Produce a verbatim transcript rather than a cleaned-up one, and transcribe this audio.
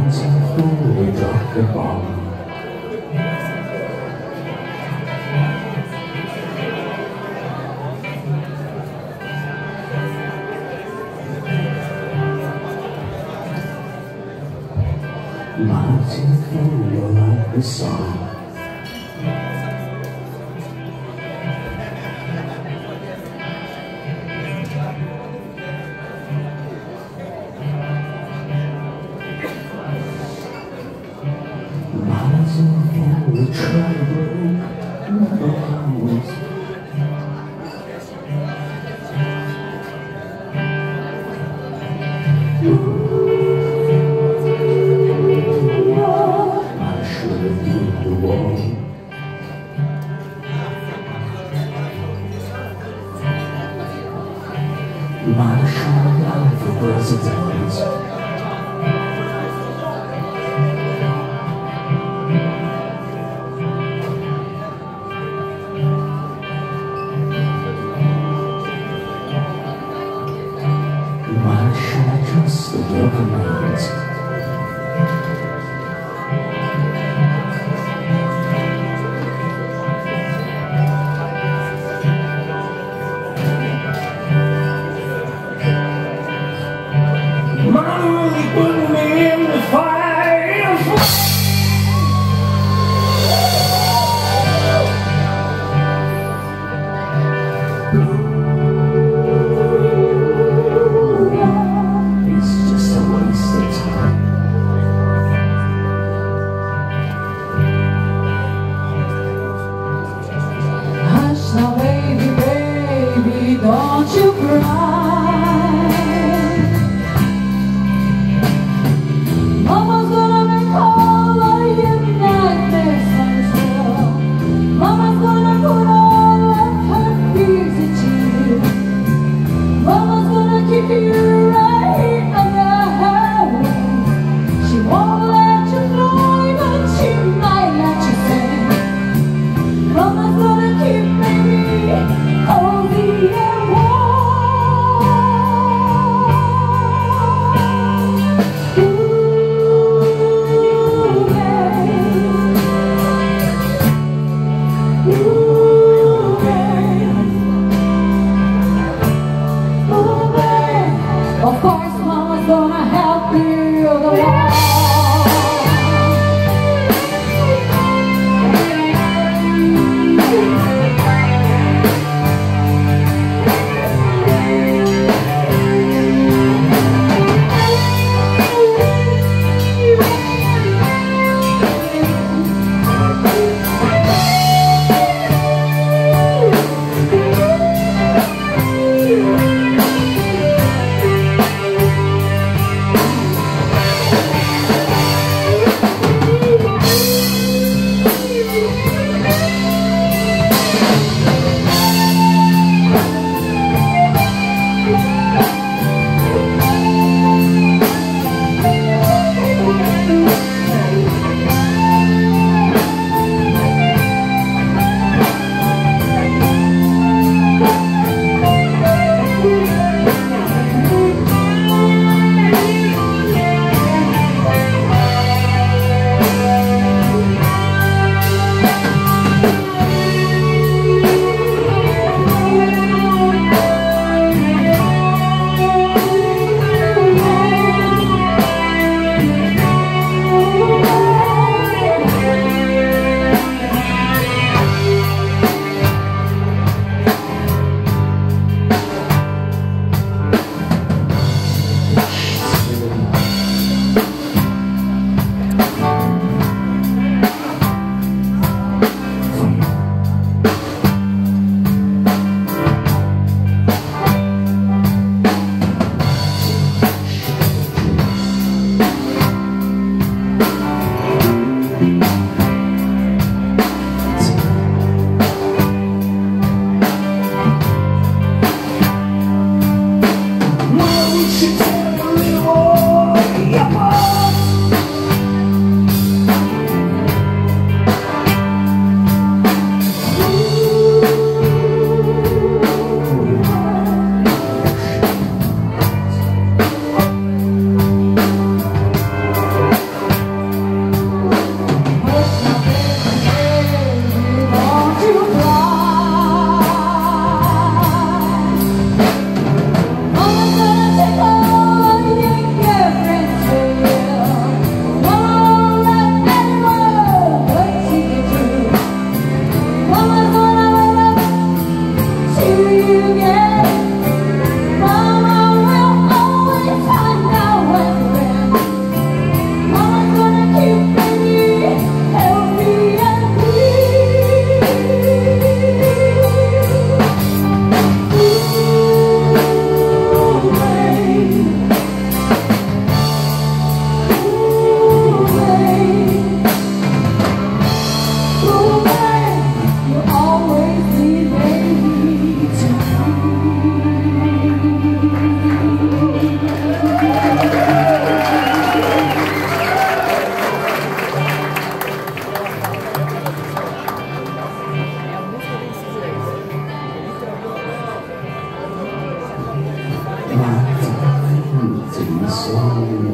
Mountain fool, we dropped the bomb. Mountain fool, you like the song. And we try to break the hours. I should have hit the wall. Might have shown life for president. Why should I trust the government? Mama really put me in the fire. Now baby, baby, don't you cry. Mama's gonna make all of you nightmares untrue. Mama's gonna put all of her fears at you. Mama's gonna keep you right here under her wing. She won't let you fly, but she might let you sing. Mama's gonna keep cozy and warm. Ooh, babe. Ooh, babe. Ooh, babe. Of course, Mama's gonna help you the wall. 情深。